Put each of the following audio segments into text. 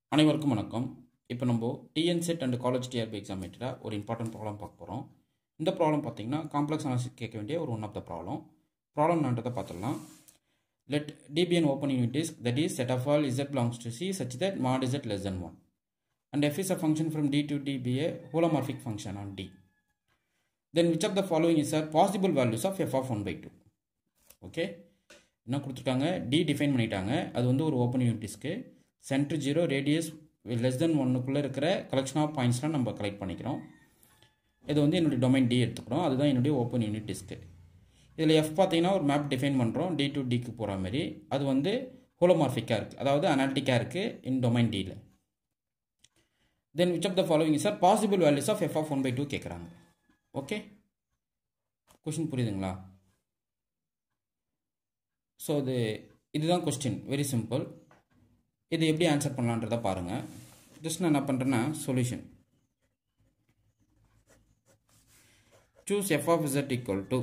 அனைவருக்கும் வணக்கம். இப்போ நம்ம TNSET and college TRB exam ரிலேட்டடாக ஒரு இம்பார்ட்டன்ட் ப்ராப்ளம் பார்க்க போகிறோம். இந்த ப்ராப்ளம் பார்த்தீங்கன்னா காம்ப்ளெக்ஸ் அனாலிசிஸ் கேட்க வேண்டிய ஒரு ஒன் ஆஃப் த ப்ராப்ளம் நான்றதை பார்த்துடலாம். Let D be an open unit disk, that is set of all z belongs to C such that mod z less than 1 and f is a function from D to D be a holomorphic function on D. Then which of the following is a possible values of f of 1 by 2? Okay, என்ன கொடுத்துருக்காங்க, D define பண்ணிட்டாங்க. அது வந்து ஒரு open unit disc, center 0, radius less than 1க்குள்ளே இருக்கிற collection of பாயிண்ட்ஸ்லாம் நம்ம collect பண்ணிக்கிறோம். இது வந்து என்னுடைய டொமைன் D எடுத்துக்கிறோம். அதுதான் என்னுடைய ஓப்பன் யூனிட் டிஸ்க்கு. இதில் F பார்த்தீங்கன்னா ஒரு மேப் டிஃபைன் பண்ணுறோம், D to Dக்கு போகிற மாதிரி. அது வந்து ஹோலோமார்ஃபிக்காக இருக்குது, அதாவது அனாலிட்டிக்காக இருக்குது இன் டொமைன் Dயில். Then which of the following is are possible values of f of 1 by 2 கேட்குறாங்க. ஓகே, கொஷின் புரியுதுங்களா? ஸோ இதுதான் கொஸ்டின், வெரி சிம்பிள். இது எப்படி ஆன்சர் பண்ணலான்றதை பாருங்கள். ஜஸ்ட் நான் என்ன பண்ணுறேன்னா solution, choose f of z equal to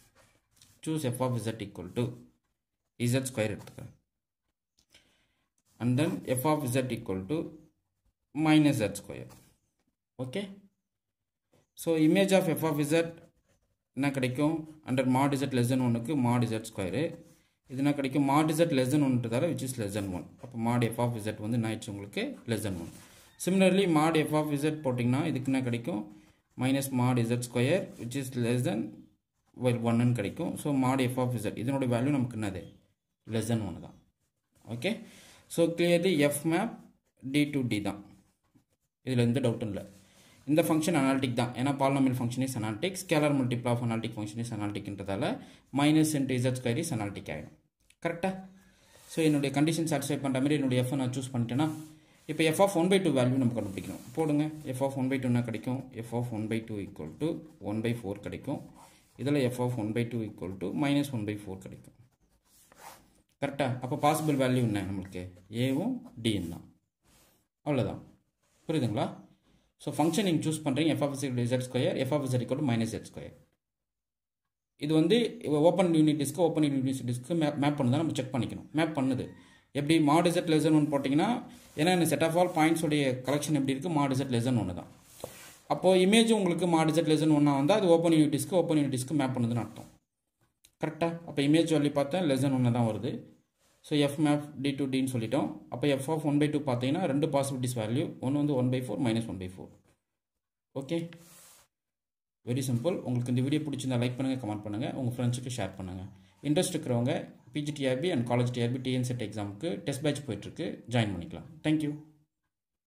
z square எடுத்துக்கிறேன். and then f of z equal to minus z square. Okay, so image of f of z என்ன கிடைக்கும், under mod z less than 1க்கு mod z square. இது என்ன கிடைக்கும், mod z less than 1ன்றதால which is less than 1. அப்போ mod f of z வந்து என்ன ஆயிடுச்சு உங்களுக்கு, less than 1. Similarly mod f of z போட்டிங்கன்னா இதுக்கு என்ன கிடைக்கும், minus mod z square which is less than 1 கிடைக்கும். So mod f of z இதனுடைய வேல்யூ நமக்கு என்னது, less than 1 தான். Okay, so clearly f map D to D தான், இதில் எந்த டவுட்டும் இல்லை. இந்த ஃபங்க்ஷன் அனாலிட்டிக் தான், ஏன்னா polynomial function is analytic, scalar multiple of analytic function is அனாலிட்டிக்ன்றதால minus into z square is analytic ஆகிடும். கரெக்டாக? ஸோ என்னுடைய கண்டிஷன் சாட்டிஸ்ஃபை பண்ணுற மாதிரி என்னுடைய f நான் சூஸ் பண்ணிட்டேன்னா, இப்போ f of 1 by 2 வேல்யூ நம்ம கண்டுபிடிக்கணும். போடுங்க, f of 1 by 2 என்ன கிடைக்கும், f of 1 by 2 equal to 1 by 4 கிடைக்கும். இதில் f of 1 by 2 equal to minus 1 by 4 கிடைக்கும். கரெக்டாக? அப்போ பாசிபிள் வேல்யூ என்ன நம்மளுக்கு, ஏவும் டியும் தான். அவ்வளோதான், புரியுதுங்களா? ஸோ ஃபங்க்ஷன் நீங்கள் சூஸ் பண்ணுறீங்க, f of z square, f of z equal to minus z square. இது வந்து ஓப்பன் யூனிட் டிஸ்க்கு மேப் பண்ணுதான் நம்ம செக் பண்ணிக்கணும். மேப் பண்ணுது எப்படி, mod z less than 1 போட்டிங்கன்னா, ஏன்னா இந்த செட் ஆஃப் ஆல் பாயிண்ட்ஸோடைய கலெக்ஷன் எப்படி இருக்குது, mod z less than 1 தான். அப்போது இமேஜ் உங்களுக்கு mod z less than 1 வந்தால் அது ஓப்பன் யூனிட் டிஸ்க்கு மேப் பண்ணுதுன்னு அர்த்தம். கரெக்டாக? அப்போ இமேஜ் வேல்யூ பார்த்தா less than 1 தான் வருது. So f map D to Dன்னு சொல்லிட்டோம். அப்போ f of 1 by 2 பார்த்தீங்கன்னா ரெண்டு பாசிபிலிட்டிஸ் வேல்யூ, ஒன்று வந்து 1 by 4 minus 1 by 4. Okay, very simple. உங்களுக்கு இந்த வீடியோ பிடிச்சிருந்தா லைக் பண்ணுங்கள், கமெண்ட் பண்ணுங்கள், உங்கள் ஃப்ரெண்ட்ஸுக்கு ஷேர் பண்ணுங்கள். இன்ட்ரெஸ்ட் இருக்கிறவங்க PGTRB and college TRB TNSET எக்ஸாமுக்கு டெஸ்ட் பேட்ச் போயிட்டுருக்கு, ஜாயின் பண்ணிக்கலாம். தேங்க்யூ.